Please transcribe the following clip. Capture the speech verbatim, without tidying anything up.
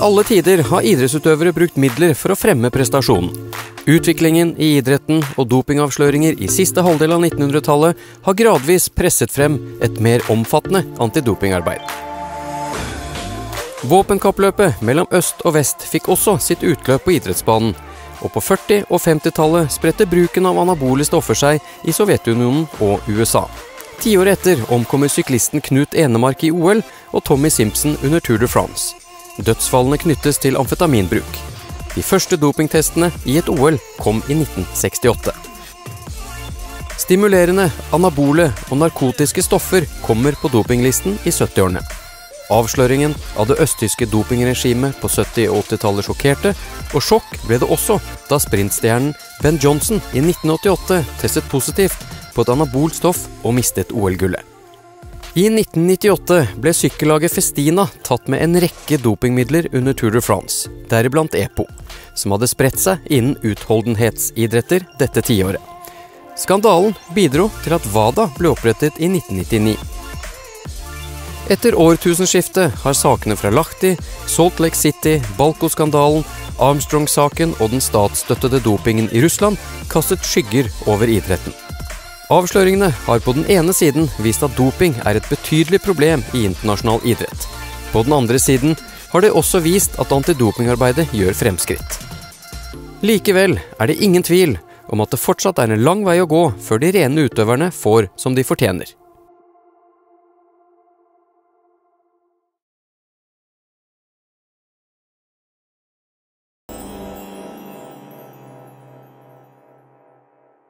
alle tider har idrettsutøvere brukt midler for å fremme prestasjonen. Utviklingen i idretten og dopingavsløringer i siste halvdel av nittenhundretallet har gradvis presset frem et mer omfattende antidopingarbeid. Våpenkappløpet mellom øst og vest fikk også sitt utløp på idrettsbanen, og på førti- og femtitallet spredte bruken av anabole stoffer seg i Sovjetunionen og U S A. Ti år etter omkommer syklisten Knut Enemark i O L og Tommy Simpson under Tour de France. Dødsfallene knyttes til amfetaminbruk. De første dopingtestene i et O L kom i nitten sekstiåtte. Stimulerende, anabole og narkotiske stoffer kommer på dopinglisten i syttiårene. Avsløringen av det østtyske dopingregimet på sytti- og åttitallet sjokkerte, og sjokk ble det også da sprintstjernen Ben Johnson i nitten åttiåtte testet positivt på et anabolt stoff og mistet O L-gullet. I nitten nittiåtte ble sykkellaget Festina tatt med en rekke dopingmidler under Tour de France, deriblant EPO, som hadde spredt seg innen utholdenhetsidretter dette tiåret. Skandalen bidro til at WADA ble opprettet i nitten nittini. Etter årtusenskiftet har sakene fra Lahti, Salt Lake City, Balko-skandalen, Armstrong-saken og den statsstøttede dopingen i Russland kastet skygger over idretten. Avsløringene har på den ene siden vist at doping er et betydelig problem i internasjonal idrett. På den andre siden har det også vist at antidopingarbeidet gjør fremskritt. Likevel er det ingen tvil om at det fortsatt er en lang vei å gå før de rene utøverne får som de fortjener.